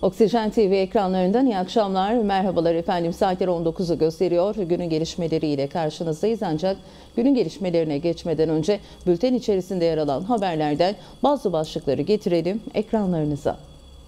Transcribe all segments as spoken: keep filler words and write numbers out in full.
Oksijen T V ekranlarından iyi akşamlar, merhabalar efendim. Saatler on dokuzu gösteriyor. Günün gelişmeleriyle karşınızdayız, ancak günün gelişmelerine geçmeden önce bülten içerisinde yer alan haberlerden bazı başlıkları getirelim ekranlarınıza.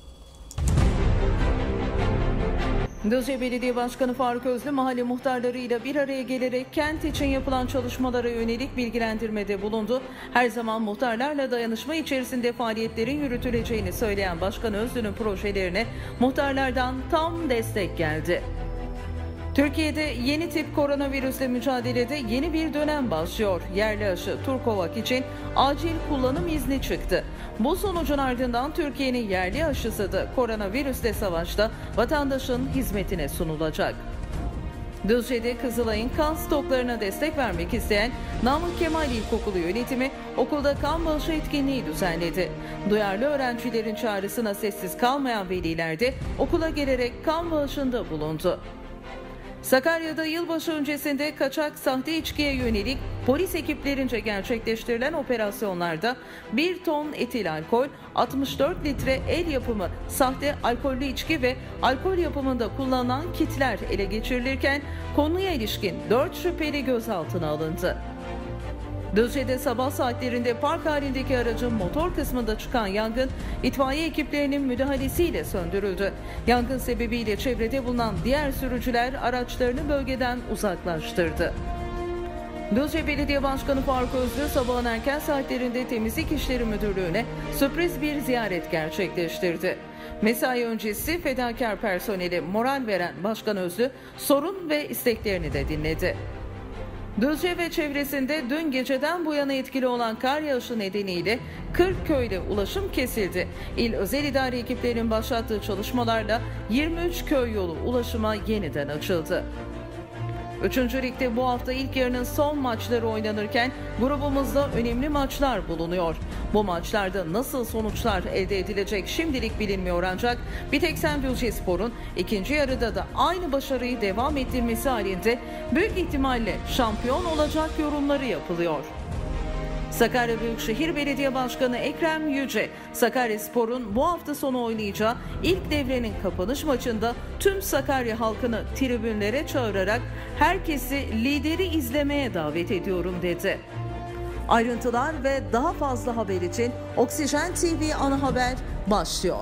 Düzce Belediye Başkanı Faruk Özlü mahalle muhtarlarıyla bir araya gelerek kent için yapılan çalışmalara yönelik bilgilendirmede bulundu. Her zaman muhtarlarla dayanışma içerisinde faaliyetlerin yürütüleceğini söyleyen Başkan Özlü'nün projelerine muhtarlardan tam destek geldi. Türkiye'de yeni tip koronavirüsle mücadelede yeni bir dönem başlıyor. Yerli aşı Turkovak için acil kullanım izni çıktı. Bu sonucun ardından Türkiye'nin yerli aşısı da koronavirüsle savaşta vatandaşın hizmetine sunulacak. Düzce'de Kızılay'ın kan stoklarına destek vermek isteyen Namık Kemal İlkokulu yönetimi okulda kan bağışı etkinliği düzenledi. Duyarlı öğrencilerin çağrısına sessiz kalmayan veliler de okula gelerek kan bağışında bulundu. Sakarya'da yılbaşı öncesinde kaçak sahte içkiye yönelik polis ekiplerince gerçekleştirilen operasyonlarda bir ton etil alkol, altmış dört litre el yapımı sahte alkollü içki ve alkol yapımında kullanılan kitler ele geçirilirken konuya ilişkin dört şüpheli gözaltına alındı. Düzce'de sabah saatlerinde park halindeki aracın motor kısmında çıkan yangın itfaiye ekiplerinin müdahalesiyle söndürüldü. Yangın sebebiyle çevrede bulunan diğer sürücüler araçlarını bölgeden uzaklaştırdı. Düzce Belediye Başkanı Faruk Özlü sabahın erken saatlerinde Temizlik İşleri Müdürlüğü'ne sürpriz bir ziyaret gerçekleştirdi. Mesai öncesi fedakar personeli moral veren Başkan Özlü sorun ve isteklerini de dinledi. Düzce ve çevresinde dün geceden bu yana etkili olan kar yağışı nedeniyle kırk köyde ulaşım kesildi. İl özel idare ekiplerinin başlattığı çalışmalarla yirmi üç köy yolu ulaşıma yeniden açıldı. Üçüncü Lig'de bu hafta ilk yarının son maçları oynanırken grubumuzda önemli maçlar bulunuyor. Bu maçlarda nasıl sonuçlar elde edilecek şimdilik bilinmiyor, ancak Biteksen Düzcespor'un ikinci yarıda da aynı başarıyı devam ettirmesi halinde büyük ihtimalle şampiyon olacak yorumları yapılıyor. Sakarya Büyükşehir Belediye Başkanı Ekrem Yüce, Sakaryaspor'un bu hafta sonu oynayacağı ilk devrenin kapanış maçında tüm Sakarya halkını tribünlere çağırarak herkesi lideri izlemeye davet ediyorum dedi. Ayrıntılar ve daha fazla haber için Oksijen T V ana haber başlıyor.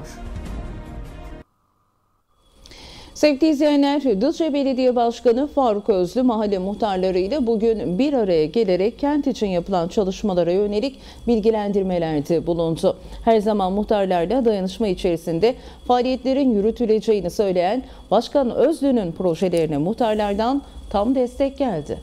Sevgili izleyenler, Düzce Belediye Başkanı Faruk Özlü mahalle muhtarlarıyla bugün bir araya gelerek kent için yapılan çalışmalara yönelik bilgilendirmelerde bulundu. Her zaman muhtarlarla dayanışma içerisinde faaliyetlerin yürütüleceğini söyleyen Başkan Özlü'nün projelerine muhtarlardan tam destek geldi.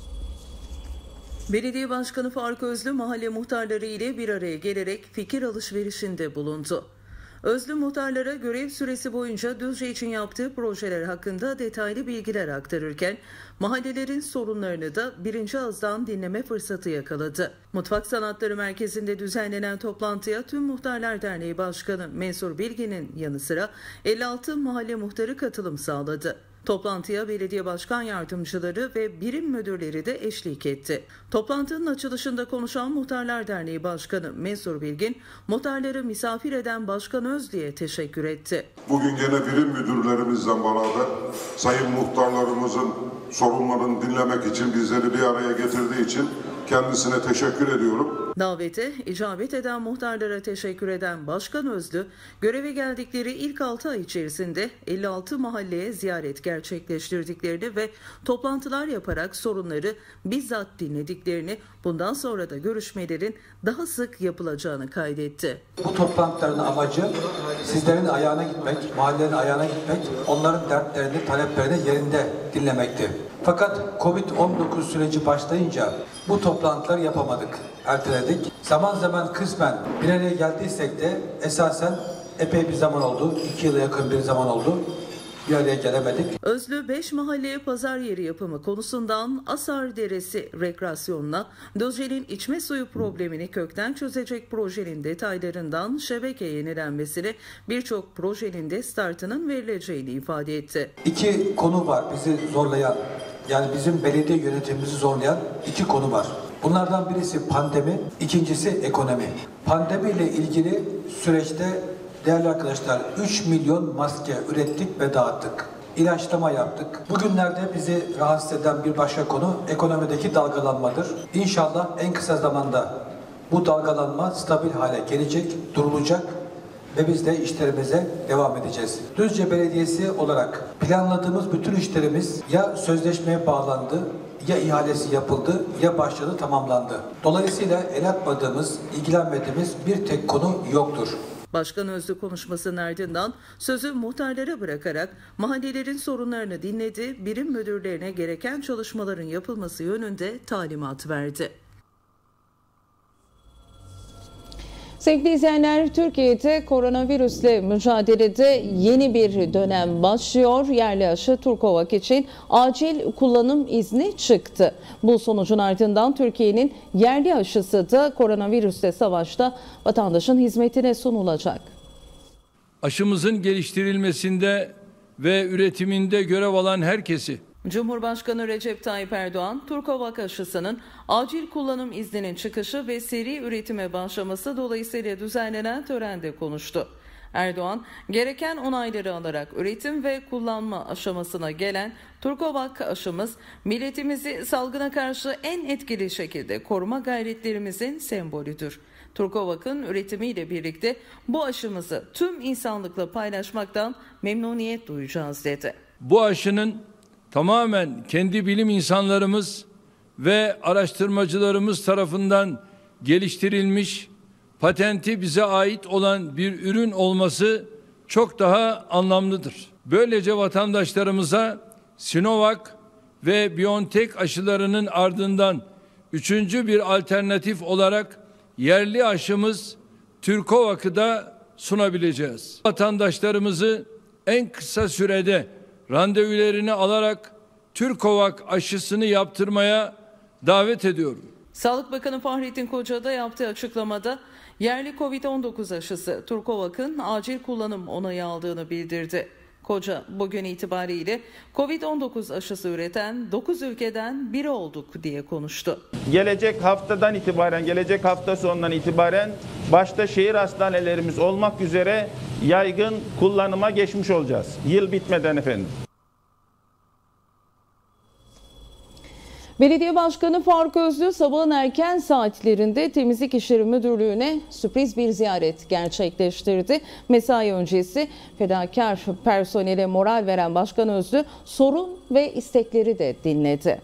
Belediye Başkanı Faruk Özlü mahalle muhtarları ile bir araya gelerek fikir alışverişinde bulundu. Özlü muhtarlara görev süresi boyunca Düzce için yaptığı projeler hakkında detaylı bilgiler aktarırken mahallelerin sorunlarını da birinci ağızdan dinleme fırsatı yakaladı. Mutfak Sanatları Merkezi'nde düzenlenen toplantıya tüm Muhtarlar Derneği Başkanı Mensur Bilgin'in yanı sıra elli altı mahalle muhtarı katılım sağladı. Toplantıya belediye başkan yardımcıları ve birim müdürleri de eşlik etti. Toplantının açılışında konuşan Muhtarlar Derneği Başkanı Mensur Bilgin, muhtarları misafir eden Başkan Özlü'ye teşekkür etti. Bugün gene birim müdürlerimizle beraber sayın muhtarlarımızın sorunlarını dinlemek için bizleri bir araya getirdiği için kendisine teşekkür ediyorum. Davete icabet eden muhtarlara teşekkür eden Başkan Özlü, göreve geldikleri ilk altı ay içerisinde elli altı mahalleye ziyaret gerçekleştirdiklerini ve toplantılar yaparak sorunları bizzat dinlediklerini, bundan sonra da görüşmelerin daha sık yapılacağını kaydetti. Bu toplantıların amacı sizlerin ayağına gitmek, mahallelerin ayağına gitmek, onların dertlerini, taleplerini yerinde dinlemekti. Fakat kovid on dokuz süreci başlayınca bu toplantıları yapamadık, erteledik. Zaman zaman kısmen bir araya geldiysek de esasen epey bir zaman oldu, iki yıla yakın bir zaman oldu. Bir araya gelemedik. Özlü beş mahalleye pazar yeri yapımı konusundan Asar Deresi rekreasyonuna, Düzce'nin içme suyu problemini kökten çözecek projenin detaylarından şebeke yenilenmesine, birçok projenin de startının verileceğini ifade etti. İki konu var bizi zorlayan, yani bizim belediye yönetimimizi zorlayan iki konu var. Bunlardan birisi pandemi, ikincisi ekonomi. Pandemiyle ilgili süreçte değerli arkadaşlar üç milyon maske ürettik ve dağıttık. İlaçlama yaptık. Bugünlerde bizi rahatsız eden bir başka konu ekonomideki dalgalanmadır. İnşallah en kısa zamanda bu dalgalanma stabil hale gelecek, durulacak ve biz de işlerimize devam edeceğiz. Düzce Belediyesi olarak planladığımız bütün işlerimiz ya sözleşmeye bağlandı, ya ihalesi yapıldı, ya başladı, tamamlandı. Dolayısıyla el atmadığımız, ilgilenmediğimiz bir tek konu yoktur. Başkan Özlü konuşmasının ardından sözü muhtarlara bırakarak mahallelerin sorunlarını dinledi, birim müdürlerine gereken çalışmaların yapılması yönünde talimat verdi. Sevgili izleyenler, Türkiye'de koronavirüsle mücadelede yeni bir dönem başlıyor. Yerli aşı Turkovak için acil kullanım izni çıktı. Bu sonucun ardından Türkiye'nin yerli aşısı da koronavirüsle savaşta vatandaşın hizmetine sunulacak. Aşımızın geliştirilmesinde ve üretiminde görev alan herkesi Cumhurbaşkanı Recep Tayyip Erdoğan, Turkovak aşısının acil kullanım izninin çıkışı ve seri üretime başlaması dolayısıyla düzenlenen törende konuştu. Erdoğan, gereken onayları alarak üretim ve kullanma aşamasına gelen Turkovak aşımız, milletimizi salgına karşı en etkili şekilde koruma gayretlerimizin sembolüdür. Turkovak'ın üretimiyle birlikte bu aşımızı tüm insanlıkla paylaşmaktan memnuniyet duyacağız dedi. Bu aşının tamamen kendi bilim insanlarımız ve araştırmacılarımız tarafından geliştirilmiş, patenti bize ait olan bir ürün olması çok daha anlamlıdır. Böylece vatandaşlarımıza Sinovac ve BioNTech aşılarının ardından üçüncü bir alternatif olarak yerli aşımız Turkovak'ı da sunabileceğiz. Vatandaşlarımızı en kısa sürede randevularını alarak Turkovak aşısını yaptırmaya davet ediyorum. Sağlık Bakanı Fahrettin Koca da yaptığı açıklamada yerli kovid on dokuz aşısı Turkovak'ın acil kullanım onayı aldığını bildirdi. Koca bugün itibariyle kovid on dokuz aşısı üreten dokuz ülkeden biri olduk diye konuştu. Gelecek haftadan itibaren, gelecek hafta sonundan itibaren başta şehir hastanelerimiz olmak üzere yaygın kullanıma geçmiş olacağız. Yıl bitmeden efendim. Belediye Başkanı Faruk Özlü sabahın erken saatlerinde Temizlik İşleri Müdürlüğü'ne sürpriz bir ziyaret gerçekleştirdi. Mesai öncesi fedakar personele moral veren Başkan Özlü sorun ve istekleri de dinledi.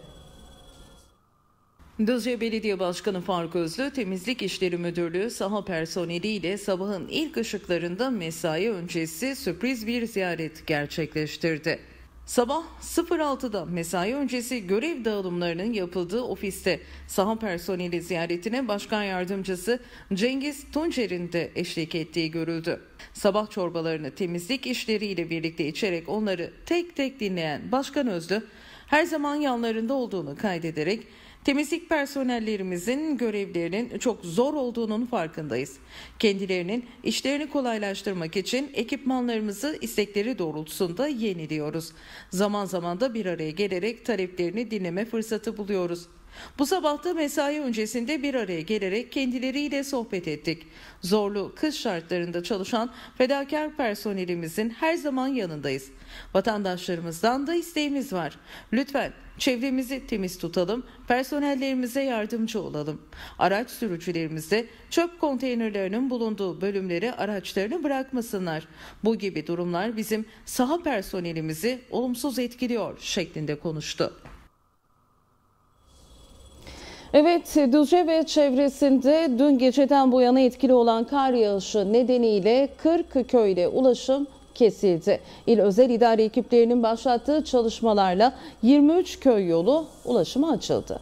Düzce Belediye Başkanı Faruk Özlü, Temizlik İşleri Müdürlüğü saha personeliyle sabahın ilk ışıklarında mesai öncesi sürpriz bir ziyaret gerçekleştirdi. Sabah sıfır altıda mesai öncesi görev dağılımlarının yapıldığı ofiste saha personeli ziyaretine Başkan Yardımcısı Cengiz Tuncer'in de eşlik ettiği görüldü. Sabah çorbalarını temizlik işleriyle birlikte içerek onları tek tek dinleyen Başkan Özlü, her zaman yanlarında olduğunu kaydederek temizlik personellerimizin görevlerinin çok zor olduğunun farkındayız. Kendilerinin işlerini kolaylaştırmak için ekipmanlarımızı istekleri doğrultusunda yeniliyoruz. Zaman zaman da bir araya gelerek taleplerini dinleme fırsatı buluyoruz. Bu sabah da mesai öncesinde bir araya gelerek kendileriyle sohbet ettik. Zorlu kış şartlarında çalışan fedakar personelimizin her zaman yanındayız. Vatandaşlarımızdan da isteğimiz var. Lütfen çevremizi temiz tutalım, personellerimize yardımcı olalım. Araç sürücülerimiz de çöp konteynerlerinin bulunduğu bölümlere araçlarını bırakmasınlar. Bu gibi durumlar bizim saha personelimizi olumsuz etkiliyor şeklinde konuştu. Evet, Düzce ve çevresinde dün geceden bu yana etkili olan kar yağışı nedeniyle kırk köyle ulaşım kesildi. İl özel idare ekiplerinin başlattığı çalışmalarla yirmi üç köy yolu ulaşıma açıldı.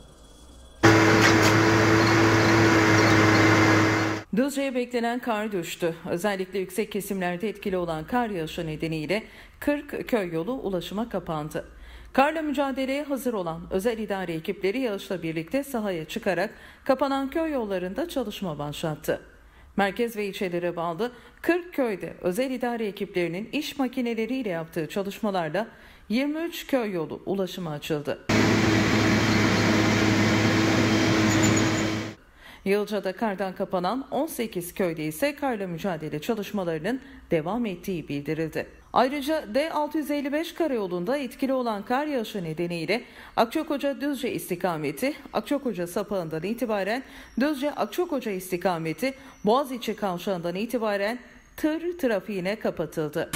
Düzce'ye beklenen kar düştü. Özellikle yüksek kesimlerde etkili olan kar yağışı nedeniyle kırk köy yolu ulaşıma kapandı. Karla mücadeleye hazır olan özel idare ekipleri yağışla birlikte sahaya çıkarak kapanan köy yollarında çalışma başlattı. Merkez ve ilçelere bağlı kırk köyde özel idare ekiplerinin iş makineleriyle yaptığı çalışmalarla yirmi üç köy yolu ulaşıma açıldı. Yılca'da kardan kapanan on sekiz köyde ise karla mücadele çalışmalarının devam ettiği bildirildi. Ayrıca D altı yüz elli beş karayolunda etkili olan kar yağışı nedeniyle Akçakoca-Düzce istikameti, Akçakoca sapağından itibaren Düzce-Akçakoca istikameti, Boğaziçi kavşağından itibaren tır trafiğine kapatıldı.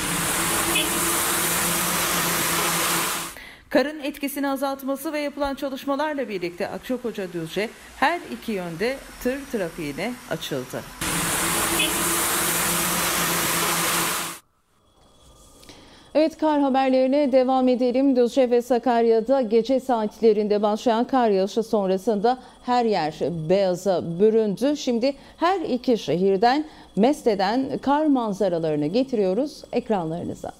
Karın etkisini azaltması ve yapılan çalışmalarla birlikte Akçakoca-Düzce her iki yönde tır trafiğine açıldı. Evet, kar haberlerine devam edelim. Düzce ve Sakarya'da gece saatlerinde başlayan kar yağışı sonrasında her yer beyaza büründü. Şimdi her iki şehirden mest eden kar manzaralarını getiriyoruz ekranlarınıza.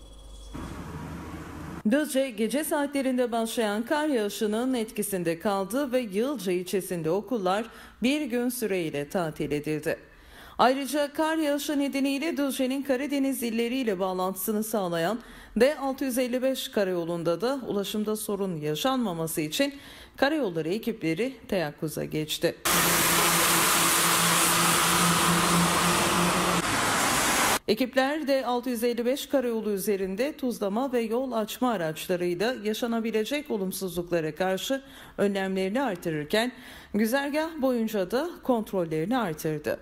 Düzce gece saatlerinde başlayan kar yağışının etkisinde kaldı ve Yılca ilçesinde okullar bir gün süreyle tatil edildi. Ayrıca kar yağışı nedeniyle Düzce'nin Karadeniz illeriyle bağlantısını sağlayan D altı yüz elli beş karayolunda da ulaşımda sorun yaşanmaması için karayolları ekipleri teyakkuza geçti. Ekipler D altı yüz elli beş karayolu üzerinde tuzlama ve yol açma araçlarıyla yaşanabilecek olumsuzluklara karşı önlemlerini artırırken güzergah boyunca da kontrollerini artırdı.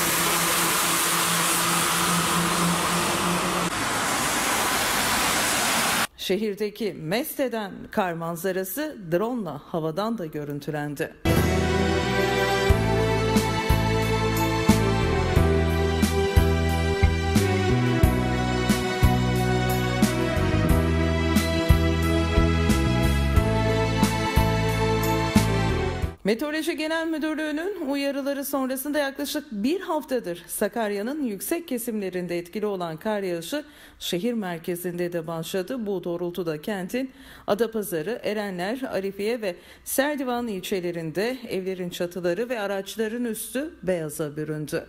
Şehirdeki mest eden kar manzarası drone'la havadan da görüntülendi. Meteoroloji Genel Müdürlüğü'nün uyarıları sonrasında yaklaşık bir haftadır Sakarya'nın yüksek kesimlerinde etkili olan kar yağışı şehir merkezinde de başladı. Bu doğrultuda kentin Adapazarı, Erenler, Arifiye ve Serdivan ilçelerinde evlerin çatıları ve araçların üstü beyaza büründü.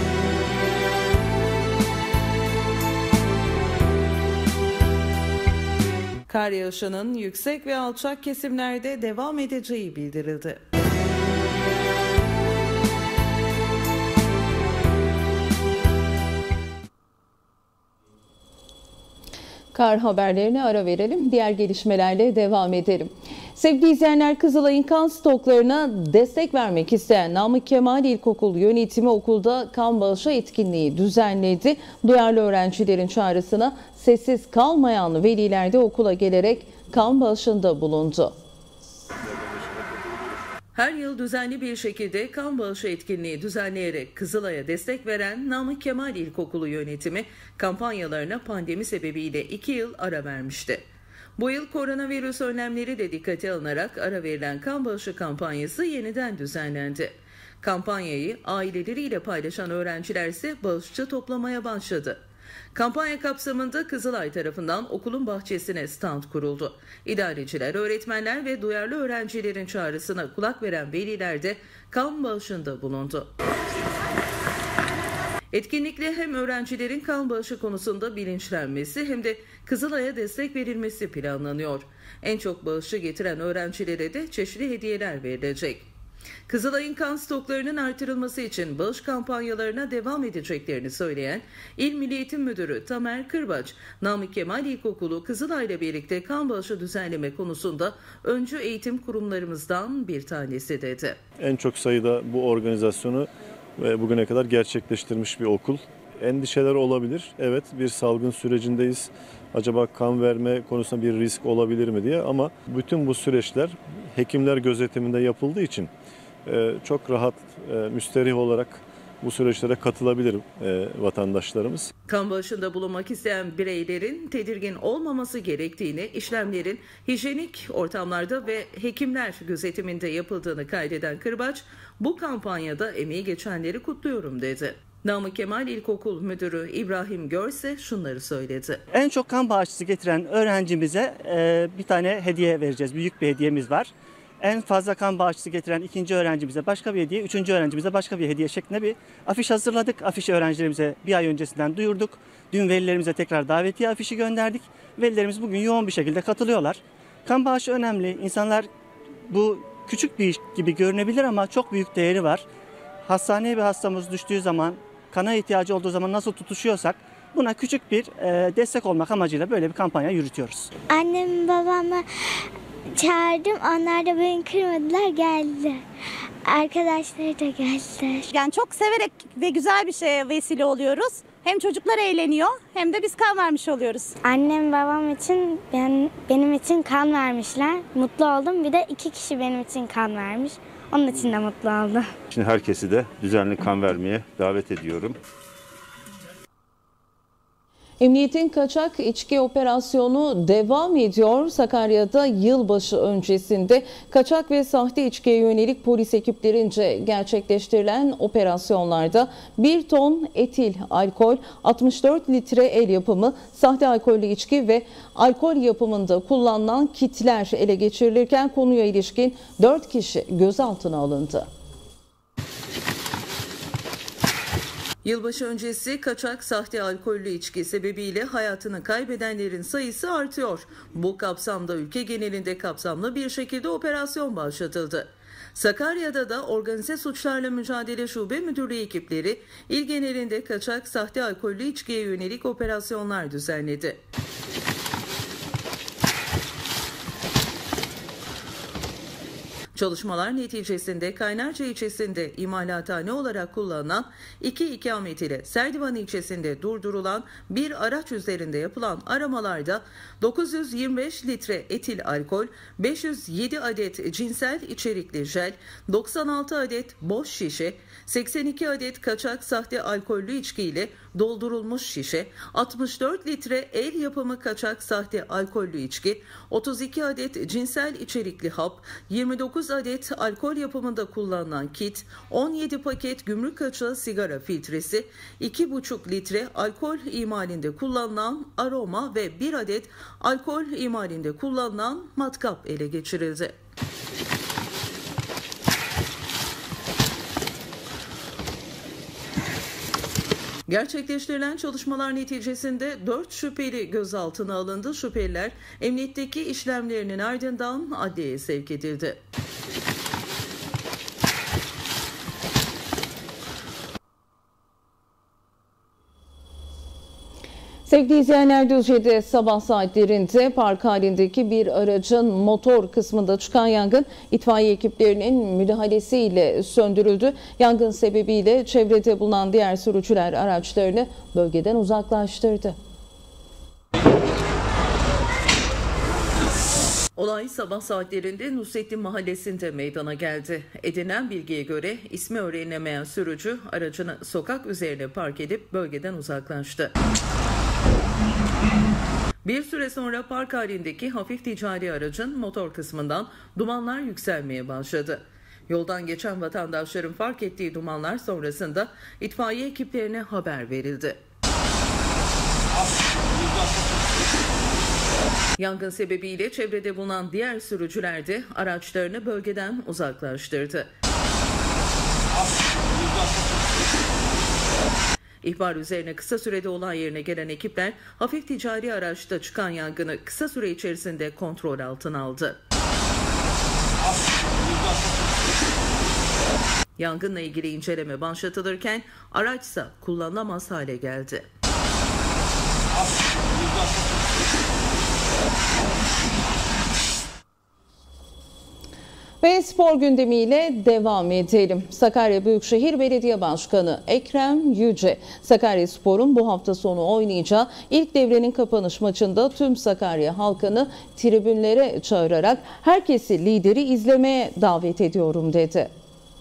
Kar yağışının yüksek ve alçak kesimlerde devam edeceği bildirildi. Kar haberlerine ara verelim. Diğer gelişmelerle devam edelim. Sevgili izleyenler, Kızılay'ın kan stoklarına destek vermek isteyen Namık Kemal İlkokul Yönetimi okulda kan bağışı etkinliği düzenledi. Duyarlı öğrencilerin çağrısına sessiz kalmayan veliler de okula gelerek kan bağışında bulundu. Her yıl düzenli bir şekilde kan bağışı etkinliği düzenleyerek Kızılay'a destek veren Namık Kemal İlkokulu Yönetimi kampanyalarına pandemi sebebiyle iki yıl ara vermişti. Bu yıl koronavirüs önlemleri de dikkate alınarak ara verilen kan bağışı kampanyası yeniden düzenlendi. Kampanyayı aileleriyle paylaşan öğrenciler ise bağışçı toplamaya başladı. Kampanya kapsamında Kızılay tarafından okulun bahçesine stand kuruldu. İdareciler, öğretmenler ve duyarlı öğrencilerin çağrısına kulak veren veliler de kan bağışında bulundu. Etkinlikle hem öğrencilerin kan bağışı konusunda bilinçlenmesi hem de Kızılay'a destek verilmesi planlanıyor. En çok bağışı getiren öğrencilere de çeşitli hediyeler verilecek. Kızılay'ın kan stoklarının artırılması için bağış kampanyalarına devam edeceklerini söyleyen İl Milli Eğitim Müdürü Tamer Kırbaç, Namık Kemal İlkokulu Kızılay'la birlikte kan bağışı düzenleme konusunda öncü eğitim kurumlarımızdan bir tanesi dedi. En çok sayıda bu organizasyonu ve bugüne kadar gerçekleştirmiş bir okul. Endişeler olabilir. Evet, bir salgın sürecindeyiz. Acaba kan verme konusunda bir risk olabilir mi diye, ama bütün bu süreçler hekimler gözetiminde yapıldığı için çok rahat, müsterih olarak bu süreçlere katılabilir vatandaşlarımız. Kan bağışında bulunmak isteyen bireylerin tedirgin olmaması gerektiğini, işlemlerin hijyenik ortamlarda ve hekimler gözetiminde yapıldığını kaydeden Kırbaç, bu kampanyada emeği geçenleri kutluyorum dedi. Namık Kemal İlkokul Müdürü İbrahim Görse şunları söyledi. En çok kan bağışçısı getiren öğrencimize bir tane hediye vereceğiz. Büyük bir hediyemiz var. En fazla kan bağışçısı getiren ikinci öğrencimize başka bir hediye, üçüncü öğrencimize başka bir hediye şeklinde bir afiş hazırladık. Afişi öğrencilerimize bir ay öncesinden duyurduk. Dün velilerimize tekrar davetiye afişi gönderdik. Velilerimiz bugün yoğun bir şekilde katılıyorlar. Kan bağışı önemli. İnsanlar bu küçük bir iş gibi görünebilir ama çok büyük değeri var. hastaneye bir hastamız düştüğü zaman, kana ihtiyacı olduğu zaman nasıl tutuşuyorsak buna küçük bir e, destek olmak amacıyla böyle bir kampanya yürütüyoruz. Annem babamı çağırdım, onlar da beni kırmadılar, geldiler. Arkadaşları da geldiler. Yani çok severek ve güzel bir şeye vesile oluyoruz. Hem çocuklar eğleniyor hem de biz kan vermiş oluyoruz. Annem babam için, ben, benim için kan vermişler. Mutlu oldum. Bir de iki kişi benim için kan vermiş. Onun için de mutlu oldum. Şimdi herkesi de düzenli kan vermeye davet ediyorum. Emniyetin kaçak içki operasyonu devam ediyor. Sakarya'da yılbaşı öncesinde kaçak ve sahte içkiye yönelik polis ekiplerince gerçekleştirilen operasyonlarda bir ton etil alkol, altmış dört litre el yapımı sahte alkollü içki ve alkol yapımında kullanılan kitler ele geçirilirken konuya ilişkin dört kişi gözaltına alındı. Yılbaşı öncesi kaçak sahte alkollü içki sebebiyle hayatını kaybedenlerin sayısı artıyor. Bu kapsamda ülke genelinde kapsamlı bir şekilde operasyon başlatıldı. Sakarya'da da Organize Suçlarla Mücadele Şube Müdürlüğü ekipleri il genelinde kaçak sahte alkollü içkiye yönelik operasyonlar düzenledi. Çalışmalar neticesinde Kaynarca ilçesinde imalathane olarak kullanılan iki ikamet ile Serdivan ilçesinde durdurulan bir araç üzerinde yapılan aramalarda dokuz yüz yirmi beş litre etil alkol, beş yüz yedi adet cinsel içerikli jel, doksan altı adet boş şişe, seksen iki adet kaçak sahte alkollü içki ile doldurulmuş şişe, altmış dört litre el yapımı kaçak sahte alkollü içki, otuz iki adet cinsel içerikli hap, yirmi dokuz adet alkol yapımında kullanılan kit, on yedi paket gümrük kaçağı sigara filtresi, iki buçuk litre alkol imalinde kullanılan aroma ve bir adet alkol imalinde kullanılan matkap ele geçirildi. Gerçekleştirilen çalışmalar neticesinde dört şüpheli gözaltına alındı. Şüpheliler emniyetteki işlemlerinin ardından adliyeye sevk edildi. Sevgili izleyenler, Düzce'de sabah saatlerinde park halindeki bir aracın motor kısmında çıkan yangın itfaiye ekiplerinin müdahalesiyle söndürüldü. Yangın sebebiyle çevrede bulunan diğer sürücüler araçlarını bölgeden uzaklaştırdı. Olay sabah saatlerinde Nusrettin Mahallesi'nde meydana geldi. Edinilen bilgiye göre ismi öğrenilemeyen sürücü aracını sokak üzerine park edip bölgeden uzaklaştı. Bir süre sonra park halindeki hafif ticari aracın motor kısmından dumanlar yükselmeye başladı. Yoldan geçen vatandaşların fark ettiği dumanlar sonrasında itfaiye ekiplerine haber verildi. Yangın sebebiyle çevrede bulunan diğer sürücüler de araçlarını bölgeden uzaklaştırdı. İhbar üzerine kısa sürede olay yerine gelen ekipler hafif ticari araçta çıkan yangını kısa süre içerisinde kontrol altına aldı. Yangınla ilgili inceleme başlatılırken araçsa kullanılamaz hale geldi. Ve spor gündemiyle devam edelim. Sakarya Büyükşehir Belediye Başkanı Ekrem Yüce, Sakaryaspor'un bu hafta sonu oynayacağı ilk devrenin kapanış maçında tüm Sakarya halkını tribünlere çağırarak herkesi lideri izlemeye davet ediyorum dedi.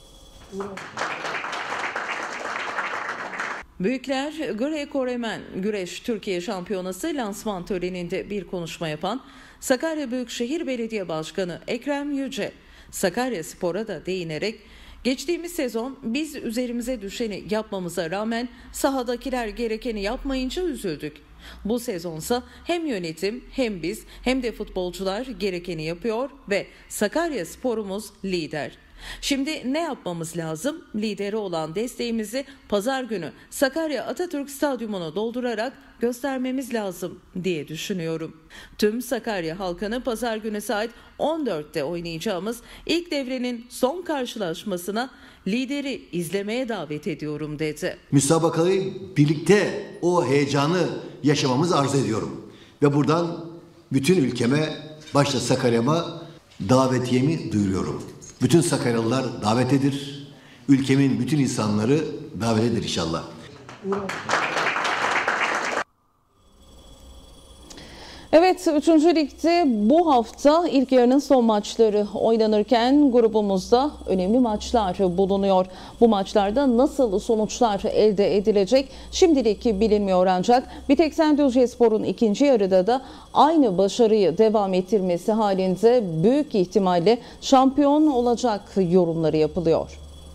Büyükler Greco-Romen Güreş Türkiye Şampiyonası lansman töreninde bir konuşma yapan Sakarya Büyükşehir Belediye Başkanı Ekrem Yüce, Sakaryaspor'a da değinerek geçtiğimiz sezon biz üzerimize düşeni yapmamıza rağmen sahadakiler gerekeni yapmayınca üzüldük. Bu sezonsa hem yönetim hem biz hem de futbolcular gerekeni yapıyor ve Sakaryaspor'umuz lider. Şimdi ne yapmamız lazım? Lideri olan desteğimizi pazar günü Sakarya Atatürk Stadyumunu doldurarak göstermemiz lazım diye düşünüyorum. Tüm Sakarya halkını pazar günü saat on dörtte oynayacağımız ilk devrenin son karşılaşmasına lideri izlemeye davet ediyorum dedi. Müsabakayı birlikte o heyecanı yaşamamızı arzu ediyorum. Ve buradan bütün ülkeme, başta Sakarya'ma davetiyemi duyuruyorum. Bütün Sakaryalılar davetlidir. Ülkemin bütün insanları davetlidir inşallah. Evet, üçüncü Lig'de bu hafta ilk yarının son maçları oynanırken grubumuzda önemli maçlar bulunuyor. Bu maçlarda nasıl sonuçlar elde edilecek şimdilik bilinmiyor, ancak Biteksen Düzcespor'un ikinci yarıda da aynı başarıyı devam ettirmesi halinde büyük ihtimalle şampiyon olacak yorumları yapılıyor.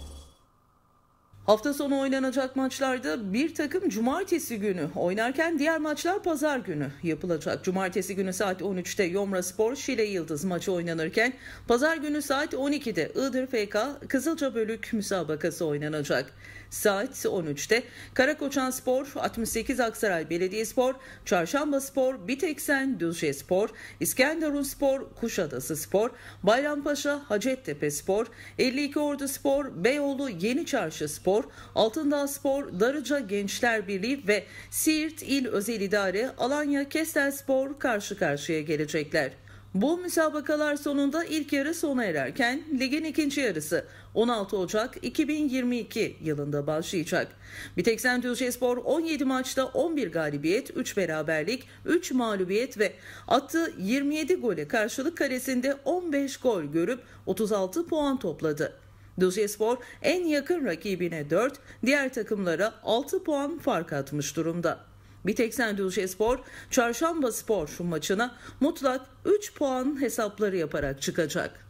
Hafta sonu oynanacak maçlarda bir takım cumartesi günü oynarken diğer maçlar pazar günü yapılacak. Cumartesi günü saat on üçte Yomraspor Şile Yıldız maçı oynanırken pazar günü saat on ikide Iğdır F K Kızılcabölük müsabakası oynanacak. Saat on üçte Karakoçanspor, altmış sekiz Aksaray Belediyespor, Çarşambaspor, Biteksen Düzcespor, İskenderunspor, Kuşadasıspor, Bayrampaşa Hacettepe-Spor, elli iki Orduspor, Beyoğlu Yeniçarşıspor, Altındağspor, Darıca Gençler Birliği ve Siirt İl Özel İdare Alanya Kestelspor karşı karşıya gelecekler. Bu müsabakalar sonunda ilk yarı sona ererken ligin ikinci yarısı on altı Ocak iki bin yirmi iki yılında başlayacak. Biteksen Düzcespor on yedi maçta on bir galibiyet, üç beraberlik, üç mağlubiyet ve attığı yirmi yedi gole karşılık kalesinde on beş gol görüp otuz altı puan topladı. Düzcespor en yakın rakibine dört, diğer takımlara altı puan fark atmış durumda. Biteksen Düzcespor, Çarşambaspor maçına mutlak üç puan hesapları yaparak çıkacak.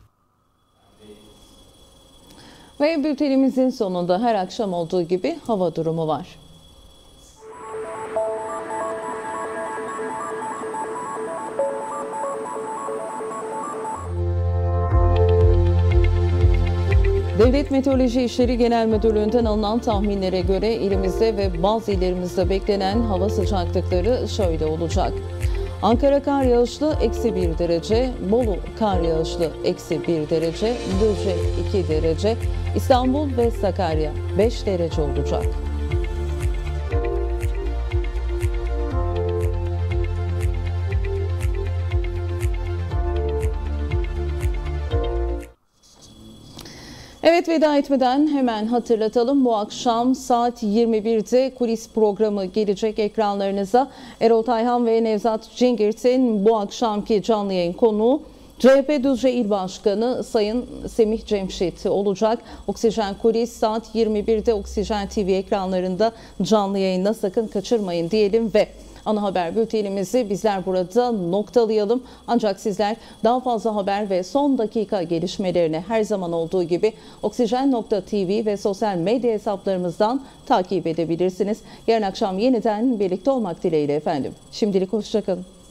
Ve bültenimizin sonunda her akşam olduğu gibi hava durumu var. Devlet Meteoroloji İşleri Genel Müdürlüğü'nden alınan tahminlere göre ilimizde ve bazı illerimizde beklenen hava sıcaklıkları şöyle olacak. Ankara kar yağışlı eksi bir derece, Bolu kar yağışlı eksi bir derece, Düzce iki derece, İstanbul ve Sakarya beş derece olacak. Evet, veda etmeden hemen hatırlatalım. Bu akşam saat yirmi birde kulis programı gelecek ekranlarınıza. Erol Tayhan ve Nevzat Cingirt'in bu akşamki canlı yayın konuğu C H P Düzce İl Başkanı Sayın Semih Cemşit olacak. Oksijen Kulis saat yirmi birde Oksijen T V ekranlarında canlı yayında, sakın kaçırmayın diyelim ve ana haber bültenimizi bizler burada noktalayalım. Ancak sizler daha fazla haber ve son dakika gelişmelerini her zaman olduğu gibi oksijen nokta t v ve sosyal medya hesaplarımızdan takip edebilirsiniz. Yarın akşam yeniden birlikte olmak dileğiyle efendim. Şimdilik hoşça kalın.